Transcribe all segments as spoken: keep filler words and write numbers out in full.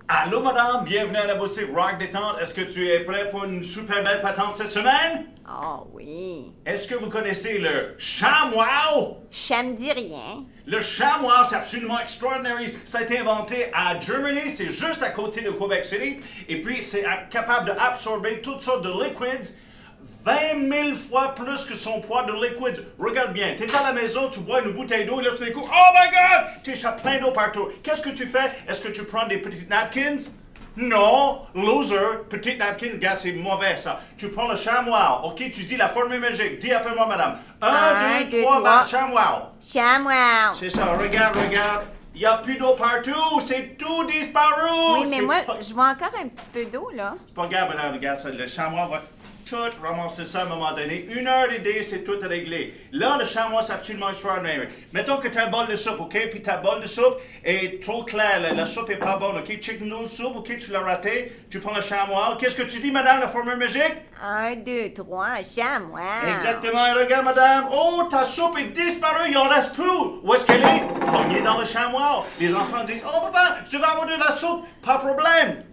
Allô, madame, bienvenue à la boutique Rock Détente. Est-ce que tu es prêt pour une super belle patente cette semaine? Oh oui. Est-ce que vous connaissez le Shamwow? Ça me dit rien. Le Shamwow, c'est absolument extraordinaire. Ça a été inventé à Germany, c'est juste à côté de Quebec City. Et puis, c'est capable d'absorber toutes sortes de liquids. vingt mille fois plus que son poids de liquide. Regarde bien, tu es à la maison, tu bois une bouteille d'eau et là tout d'un coup, oh my god, tu échappes plein d'eau partout. Qu'est-ce que tu fais? Est-ce que tu prends des petites napkins? Non, loser, petite napkin, gars, c'est mauvais ça. Tu prends le Shamwow, ok? Tu dis la formule magique. Dis après moi, madame. Un, deux, trois, bah, Shamwow. Shamwow. C'est ça, regarde, regarde. Il n'y a plus d'eau partout, c'est tout disparu. Oui, mais moi, pas... je vois encore un petit peu d'eau, là. C'est pas grave, madame, regarde ça. Le Shamwow va tout ramasser ça à un moment donné. Une heure d'idée, c'est tout réglé. Là, le Shamwow, c'est absolument extraordinaire. Mettons que tu as un bol de soupe, OK? Puis ta bol de soupe est trop claire. La, la soupe est pas bonne, OK? Chicken noodle soup, OK? Tu l'as raté. Tu prends le Shamwow. Qu'est-ce que tu dis, madame, la formule magique? Un, deux, trois, Shamwow. Exactement. Et regarde, madame. Oh, ta soupe est disparue. Il en reste plus. Où est-ce qu'elle est? Pognée dans le Shamwow. Les enfants disent, oh, papa, je vais avoir de la soupe. Pas de problème.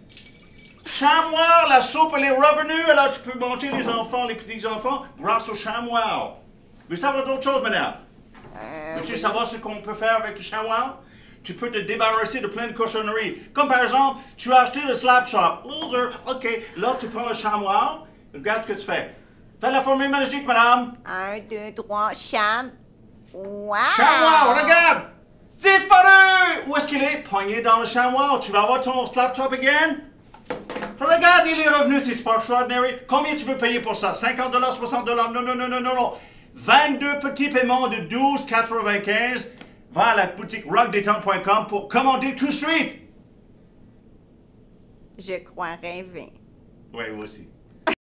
Shamwow, la soupe, elle est revenue, alors tu peux manger les enfants, les petits-enfants, grâce au Shamwow. Veux-tu savoir d'autres choses, madame? Euh, Veux-tu oui. savoir ce qu'on peut faire avec le Shamwow? Tu peux te débarrasser de plein de cochonneries. Comme par exemple, tu as acheté le Slap Shop. Loser, OK. Là, tu prends le Shamwow. Regarde ce que tu fais. Fais la formule magique, madame. Un, deux, trois, Sham. Wow! Shamwow, regarde! Disparu! Où est-ce qu'il est? Poigné dans le Shamwow. Tu vas avoir ton Slap Shop again? Regarde, il est revenu, c'est pas extraordinaire. Combien tu veux payer pour ça? cinquante dollars, soixante dollars? Non, non, non, non, non, non. vingt-deux petits paiements de douze quatre-vingt-quinze. Va à la boutique rock détente point com pour commander tout de suite. Je crois rêver. Oui, moi aussi.